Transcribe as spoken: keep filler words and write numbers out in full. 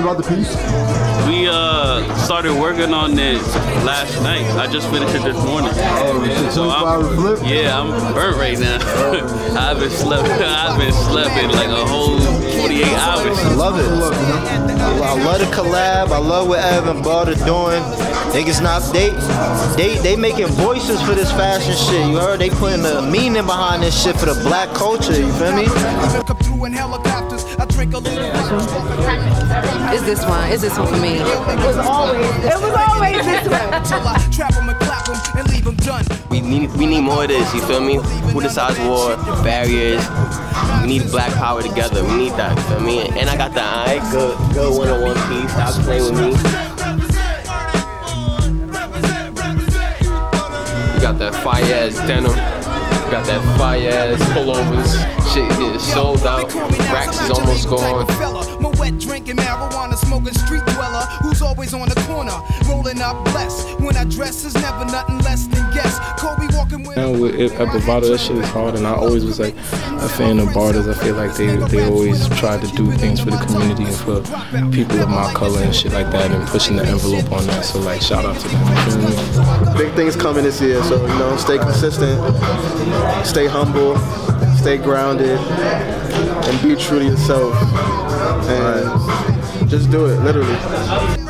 about the piece? We uh, started working on it last night. I just finished it this morning. Oh, shit. So I'm, flip? yeah, I'm burnt right now. I haven't slept. I haven't slept in like a whole forty-eight hours. I love it. I love the collab. I love what Evan Bud are doing. Niggas not they they they making voices for this fashion shit. You heard? They putting the meaning behind this shit for the black culture. You feel me? Is this one? Is this one for me? It was always. It was always this one. We need we need more of this. You feel me? Who decides war? Barriers. We need black power together. We need that. You feel me? And I got the eye. Good, good one on one piece. Stop playing with me. You got that fire ass denim. You got that fire ass pullovers. Shit is sold out. Racks is almost gone. Wet drinking marijuana smoking street dweller who's always on the corner rolling up blessed. When I dress is never nothing less than guess. Kobe walking with. Now with at Bravado, that shit is hard, and I always was like a fan of Barters. I feel like they they always try to do things for the community and for people of my color and shit like that, and pushing the envelope on that. So like, shout out to them. You feel me? Big things coming this year, so you know, stay consistent, stay humble, stay grounded, and be true to yourself. And just do it, literally.